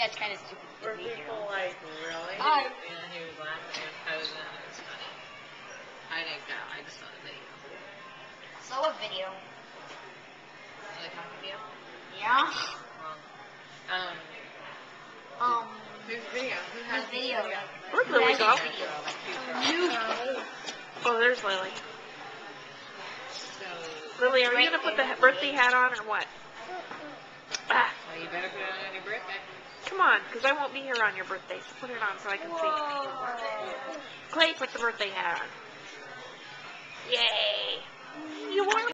that's kind of stupid. Were people like, really? Hi. Yeah, he was laughing. He was posing. It was funny. I didn't go. I just saw the video. So what video? Like talking to you? Yeah. Whose video? Who has Whose video? Where'd Lily go? You. Oh, there's Lily. So, Lily, are you going to put the birthday hat on or what? Ah, well, you better put it on your birthday. come on, because I won't be here on your birthday, so put it on so I can see. Clay, put the birthday hat on. Yay! You won!